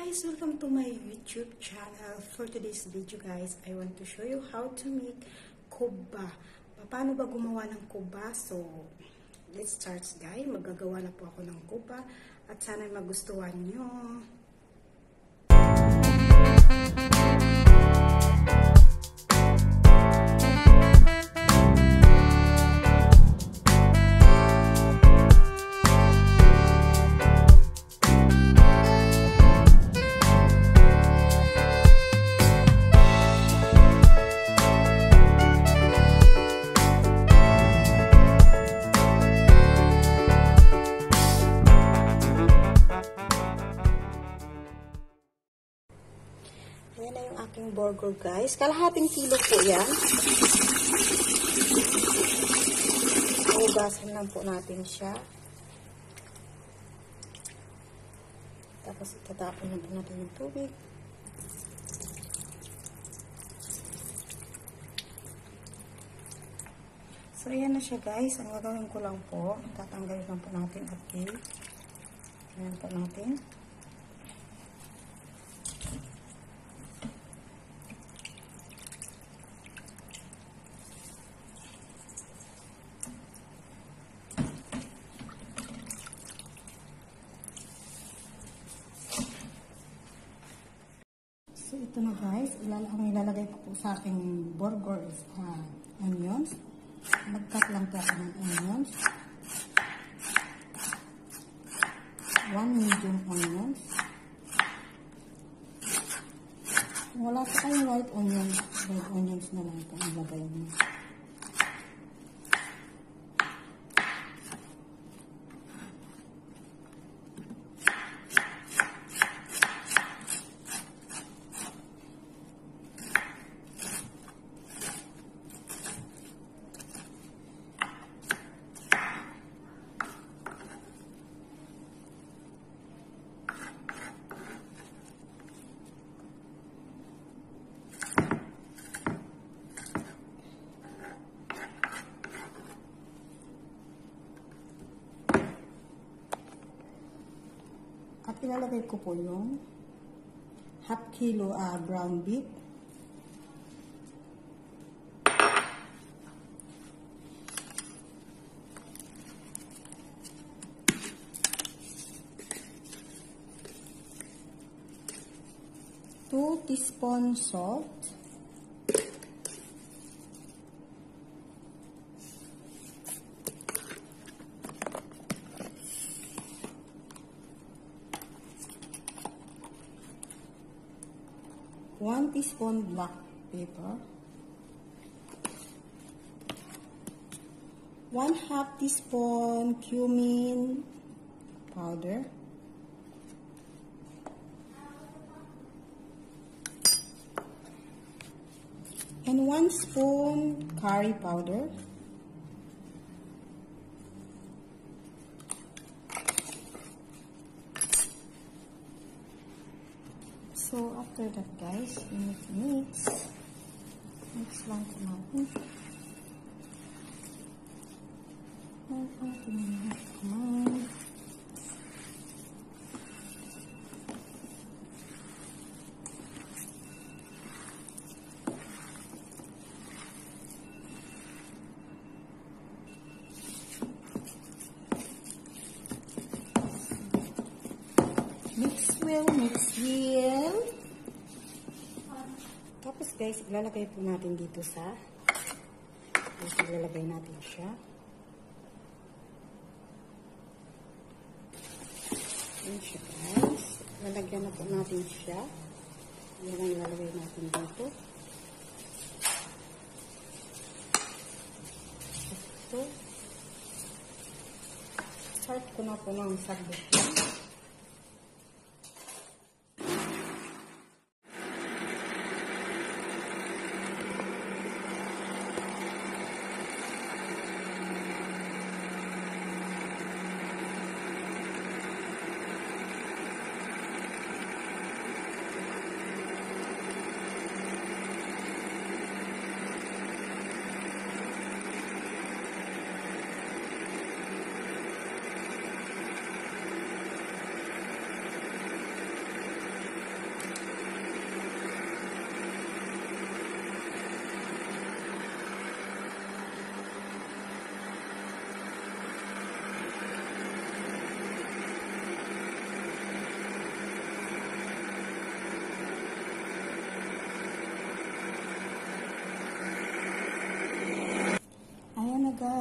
guys, welcome to my YouTube channel. For today's video guys, I want to show you how to make kubba. Paano ba gumawa ng kubba? So, let's start guys. Magagawa na po ako ng kubba at sana magustuhan nyo. Ayan na yung aking burger guys. Kalahating kilo po yan. Hugasan lang po natin siya. Tapos itatapon lang po natin yung tubig. So ayan na siya guys. Ang gagawin ko lang po, tatanggalin lang po natin at ayan po natin. So, ito na guys, ang ilalagay ko po sa aking burger is onions. Mag-cut lang po ako ng onions. 1 medium onions. Kung wala pa kayong white onions, red onions na lang po ang ilagay mo. At ilalagay ko po yung half kilo ground beef. Two teaspoons salt. One teaspoon black pepper, 1/2 teaspoon cumin powder, and 1 spoon curry powder. So, after that guys, we need to mix lang po natin. Mix well. Tapos guys, ilalagay po natin dito ilalagay natin siya. Ayan siya guys. Lalagyan na po natin siya. Yan ang ilalagay natin dito. Ito. Start ko na po ng saglit lang.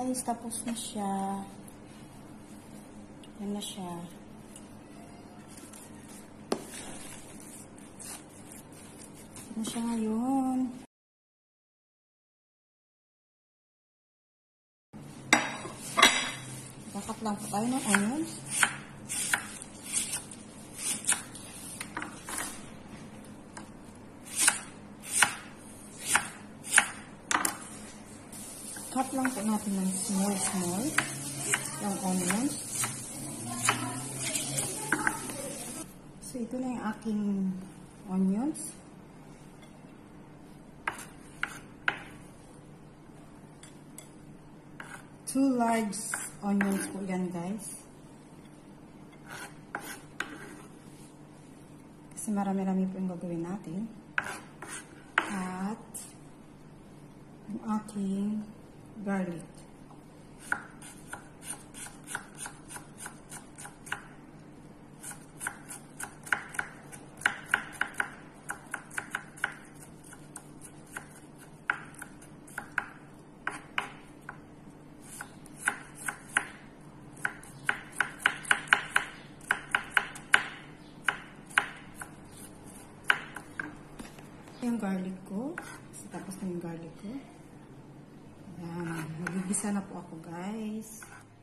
guys, tapos na siya. Yan na siya. Yan na siya ngayon. Kakat lang po tayo ng onions. Cut lang po natin ng small yung onions. So, ito na yung aking onions. Two large onions po yan, guys. Kasi marami-rami po yung gagawin natin. At yung aking garlic. Yung garlic ko. Tapos na yung garlic ko. Ayan. Magigisa na po ako, guys.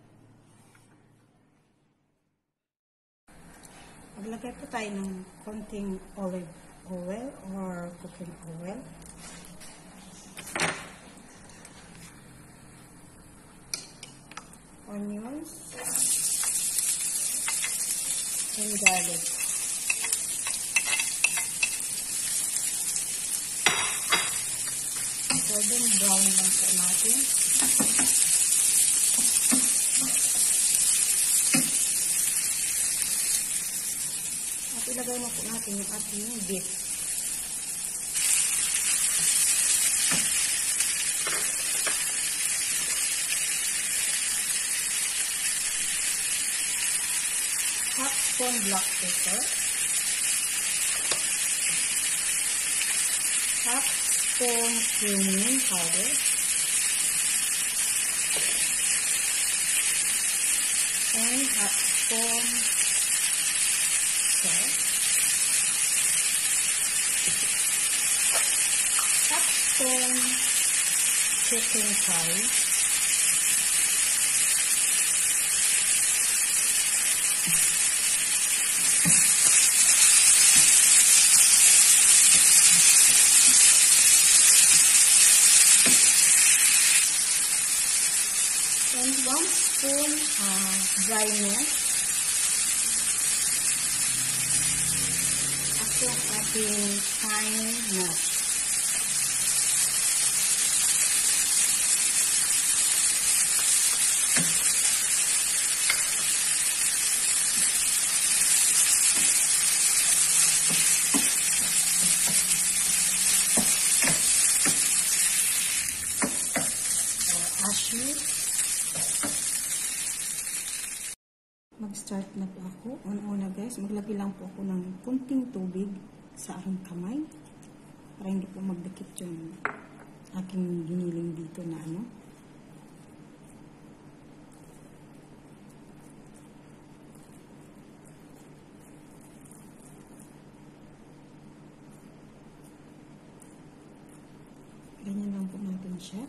Maglagay po tayo ng konting olive oil or cooking oil. Onions. And garlic. Golden brown lang po natin. At ilagay na po natin yung ating beef. Half spoon black pepper. Half spoon cumin powder, and half spoon salt, half spoon chicken curry, and 1 spoon dry milk. At yung ating pine nuts. Cashew. Mag-start na po ako. Una-una guys, maglagay lang po ako ng kunting tubig sa aking kamay para hindi po magdikit yung aking giniling dito na ano. Ganyan lang po natin siya.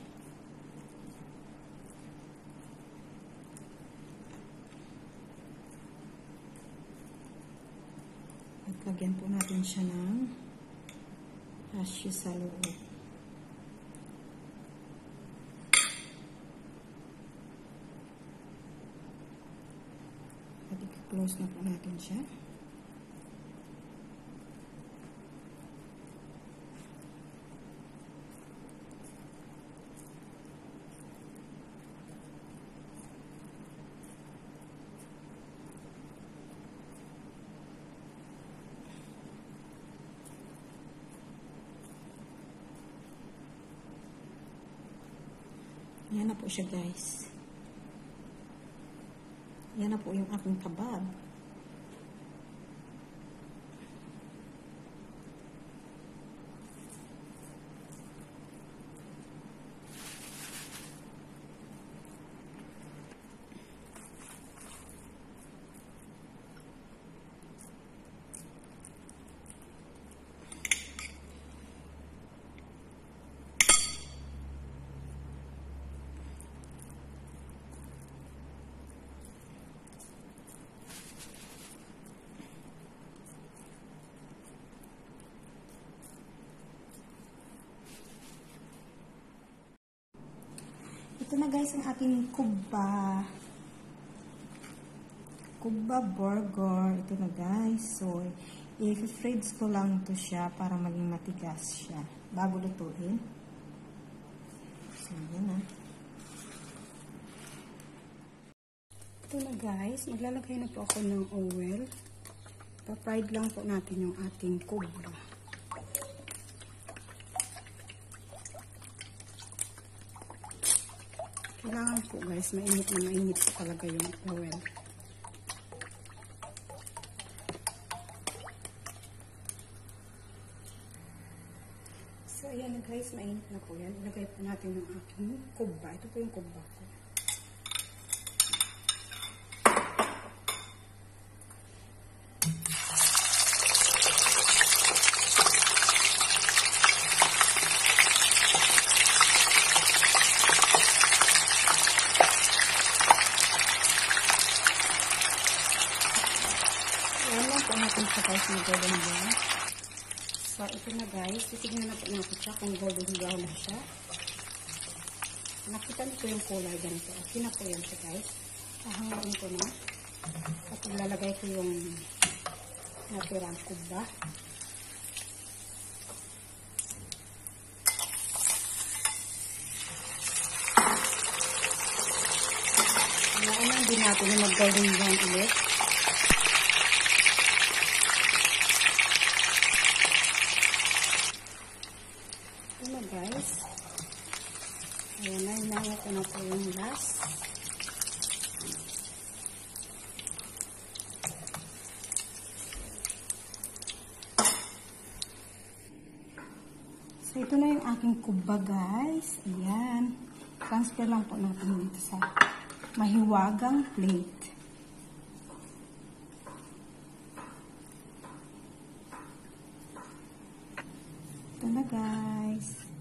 At lagyan po natin siya ng cashew sa loob. At i-close na po natin siya. Yan na po siya guys. Yan na po yung aking kabab. Ito na guys ang ating Kubba. Kubba burger. Ito na guys. So, i-freeze ko lang ito siya para maging matigas siya. Bago lutuin. So, yan na. Ito na guys. Maglalagay na po ako ng oil. Pa-fried lang po natin yung ating Kubba. Kailangan po guys, mainit na mainit po talaga yung oil. So ayan na guys, mainit na po yan. Ilagay po natin yung aking Kubba. Ito po yung Kubba ko. Ayan lang po natin siya guys na golden brown. So, ito na guys. Titignan na po natin siya kung golden brown na siya. Nakita niyo po yung kulay ganito. Okay na po yan siya guys. Hahangain ko na. At ilalagay ko yung natirang Kubba. Kailangan din natin na mag-golden brown ulit. Ito na guys. Ayan na, hinangat ko na po yung last. So, ito na yung aking Kubba guys. Ayan. Transfer lang po natin dito sa mahiwagang plate. Ito na guys.